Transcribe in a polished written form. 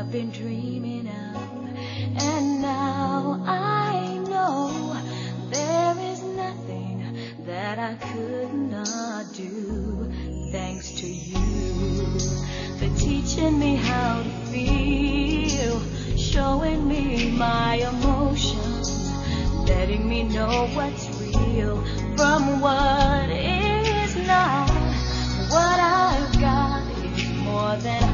I've been dreaming of. And now I know there is nothing that I could not do, thanks to you for teaching me how to feel, showing me my emotions, letting me know what's real from what is not. What I've got is more than